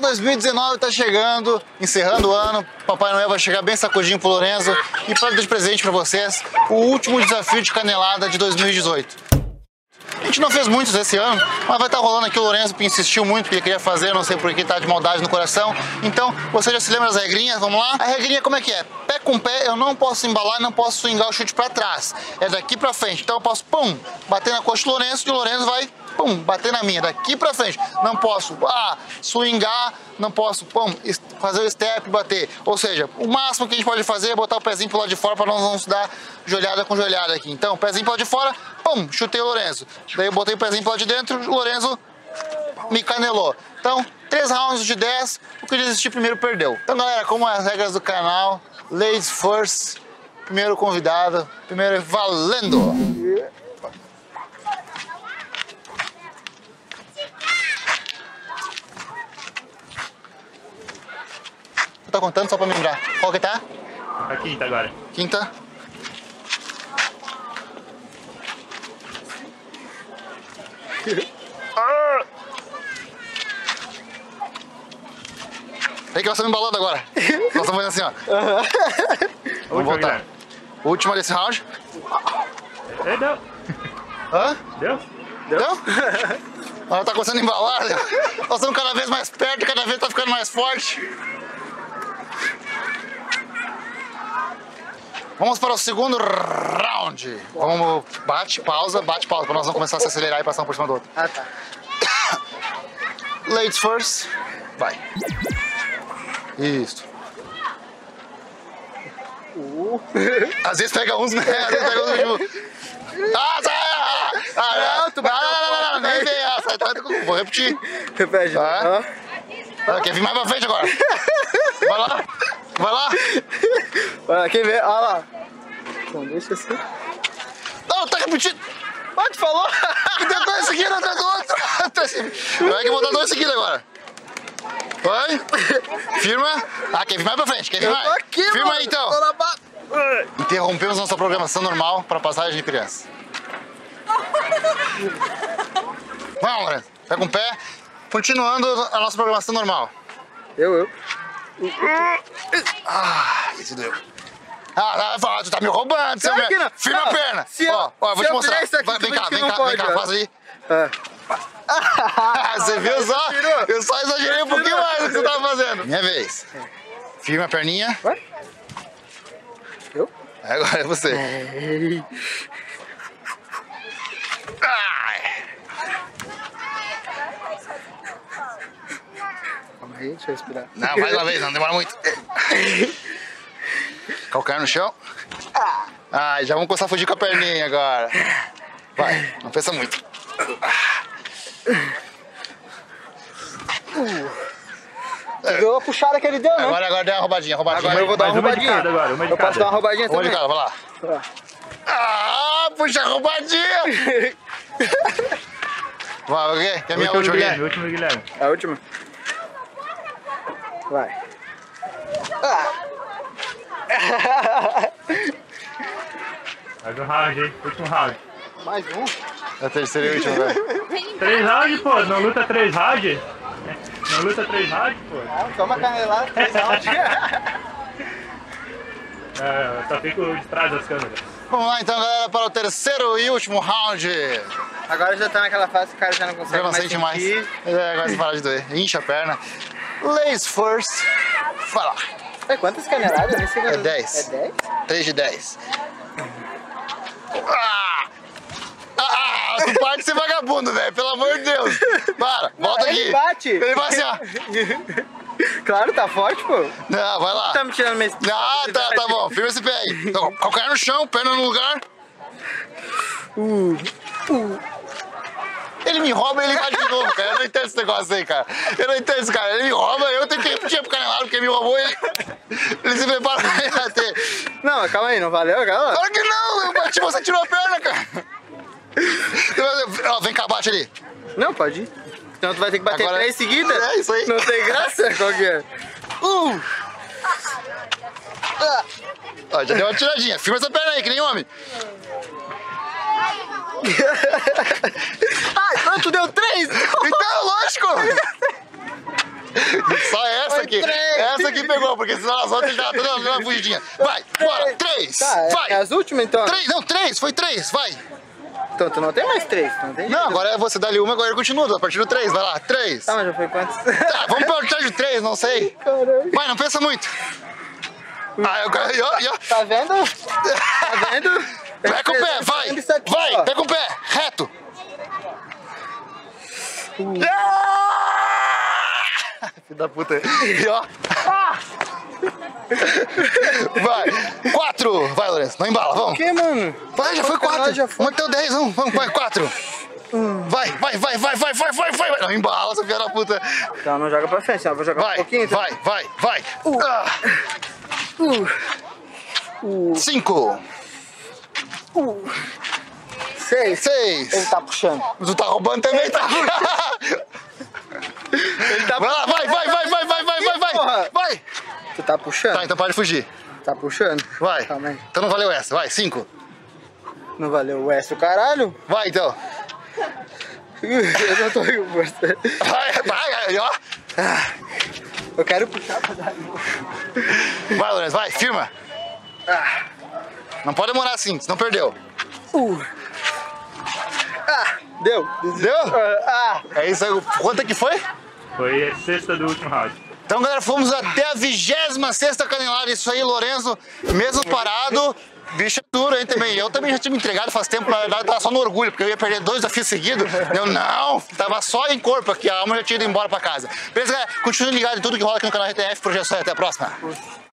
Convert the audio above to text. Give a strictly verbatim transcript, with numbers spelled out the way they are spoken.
dois mil e dezenove tá chegando, encerrando o ano. Papai Noel vai chegar bem sacudinho pro Lorenzo. E para dar de presente para vocês, o último desafio de canelada de dois mil e dezoito. A gente não fez muitos esse ano, mas vai estar rolando aqui. O Lorenzo insistiu muito porque ele queria fazer, não sei porque tá de maldade no coração. Então, você já se lembra das regrinhas? Vamos lá? A regrinha como é que é? Pé com pé, eu não posso embalar, não posso swingar o chute pra trás. É daqui pra frente. Então eu posso, pum, bater na coxa do Lorenzo e o Lorenzo vai, pum, bater na minha. Daqui pra frente. Não posso, ah, swingar, não posso, pum, fazer o step e bater. Ou seja, o máximo que a gente pode fazer é botar o pezinho pro lado de fora pra nós não se dar joelhada com joelhada aqui. Então, pezinho pro lado de fora, pum, chutei o Lorenzo. Daí eu botei o pezinho pro lado de dentro, o Lorenzo me canelou. Então, três rounds de dez, o que desistir primeiro perdeu. Então, galera, como as regras do canal, ladies first, primeiro convidado, primeiro valendo! Tá contando só pra me lembrar. Qual que tá? A quinta agora. Quinta. Ah! Aí que nós estamos embalando agora. Nós estamos fazendo assim, ó. Vamos voltar. Última desse round. É, deu. Hã? Deu? Deu? Deu? Ela tá começando a embalar. Nós estamos cada vez mais perto e cada vez tá ficando mais forte. Vamos para o segundo round. Vamos, bate, pausa, bate, pausa, para nós não começar a se acelerar e passar um por cima do outro. Ah, tá. Ladies first. Vai. Isso. Uh. Às vezes pega uns, né? Às vezes pega uns no Ah, sai! Ah, ah, não, tu não, não, não, não, nem vem. Ah, sai, vou repetir. Repete. Tá? Ah, quer vir mais pra frente agora? Vai lá. Vai lá. Vai lá, quem vê? Olha lá. Então, deixa assim. Não, tá repetindo. Ah, tu falou? Tem dois seguidos atrás do outro. Vai que botar dois seguidos agora. Vai. Firma. Ah, quer vir mais pra frente? Quer vir mais? Eu tô aqui, Firma mano. aí, então. Tô na ba... Interrompemos nossa programação normal para passagem de criança. Vamos, Lorenzo. Pega um pé. Continuando a nossa programação normal. Eu, eu. Ah, esse doeu. Ah, ah, tu tá me roubando, seu Claro que não. Firma Não, a perna. se Ó, eu- ó, eu vou se te eu mostrar. fizer isso aqui, Vai, tu vem vê cá, que vem não cá, pode, vem cá, ó. faz aí. É. Ah, você viu só? Tirou. Eu só exagerei um pouquinho mais do que você tava fazendo. Minha vez. Firma a perninha. Vai. Eu? Agora é você. Ei. Ai. Calma aí, deixa eu respirar. Não, mais uma vez, não demora muito. Calcanhar no chão. Ai, já vamos começar a fugir com a perninha agora. Vai, não pensa muito. Tu viu a puxada que ele deu, né? Agora, agora deu uma roubadinha, roubadinha. Agora eu vou dar uma Mais uma de roubadinha. cada agora, uma de Eu posso cada. dar uma roubadinha Vamos de também? cara, vai lá. Vai. Ah, puxa a roubadinha. Vai, o quê? Que é a minha Último última Guilherme, aqui. último Guilherme. A última. Vai. Ah. Mais um round, hein? Último round. Mais um? É a terceira e última, velho. Três rounds, pô. Não luta três rounds? Não luta três rounds, pô. Ah, toma canelada, três rounds. É, só fico de trás das câmeras. Vamos lá então, galera, para o terceiro e último round. Agora já tá naquela fase que o cara já não consegue Eu não mais sente mais. sentir. É, agora você para de doer. Incha a perna. Ladies first. Vai lá. É, quantas caneladas? Nem sei É quantas- dez. É dez? três de dez. Ah! Ah, tu para de ser vagabundo, velho. Pelo amor de Deus. Para, volta ele aqui. bate. Ele vai assim, ó. Claro, tá forte, pô. Não, vai lá. Tá me tirando minha... Ah, tá, tá bom. Firma esse pé aí. Então, calcanhar no chão, perna no lugar. Uh, uh. Ele me rouba e ele vai de novo, cara. Eu não entendo esse negócio aí, cara. Eu não entendo esse cara. Ele me rouba, eu tenho que repetir pro canelado, porque ele me roubou e ele... ele se prepara pra bater. Não, calma aí, não valeu, calma. Claro que não, eu bati, você tirou a perna, cara. Ó, vem cá, bate ali. Não, pode ir. Então tu vai ter que bater Agora- três seguidas? É, isso aí. Não tem graça? Qual que é? Uh! Ah. Ó, já deu uma tiradinha. Firma essa perna aí, que nem homem. Ai, então tu deu três? Então, lógico. Só essa Foi aqui. três. Essa aqui pegou, porque senão as outras já estão dando uma fugidinha. Vai, bora, três, Tá, vai. é as últimas então? Três, não, três, foi três, vai. Então tu não tem mais três, tu não tem Não, jeito. agora é você dali uma, agora eu continuo, a partir do três, vai lá, três. Tá, mas já foi quantos? Tá, vamos partir de três, não sei. Caralho. Vai, não pensa muito. Ah, eu quero. Ó, ó. Tá vendo? Tá vendo? Pega com o pé, vai! Isso aqui, Vai, ó. pega com o pé, reto! Uh. Ah! Filho da puta. E ó. Vai, quatro! Vai, Lourenço, não embala, O vamos! que, mano? Vai, já foi quatro! Já foi. Vamos até o dez, vamos, vamos, vai, quatro! Vai, vai, vai, vai, vai, vai, vai, vai! Não embala, seu filho da puta! Então não joga pra frente, senão eu vou jogar Vai, um pouquinho. Então. vai, vai, vai! Uh. Ah. Uh. Uh. Cinco! Uh. Seis. Seis! Ele tá puxando. Tu tá roubando também, tá? Ele tá Vai lá, vai, vai, vai, vai, vai, vai, vai, vai! Porra. Vai! Tu tá puxando? Tá, então para de fugir. Tá puxando? Vai. Calma aí. Então não valeu essa, vai, cinco. Não valeu o S, o caralho? Vai, então. Eu não tô com força. Vai, vai, aí, ó. Ah, eu quero puxar pra dar. Vai, Lourenço, vai, firma. Ah. Não pode demorar assim, senão perdeu. Uh. Ah, deu. Deu? Ah. É isso aí. Quanto é que foi? Foi a sexta do último round. Então, galera, fomos até a vigésima sexta canelada. Isso aí, Lourenço, mesmo parado, bicho é duro, hein, também. Eu também já tinha me entregado faz tempo, na verdade, tava só no orgulho, porque eu ia perder dois desafios seguidos. Eu não, tava só em corpo aqui, a alma já tinha ido embora pra casa. Beleza, galera? Continue ligado em tudo que rola aqui no canal R T F. Projeção, até a próxima.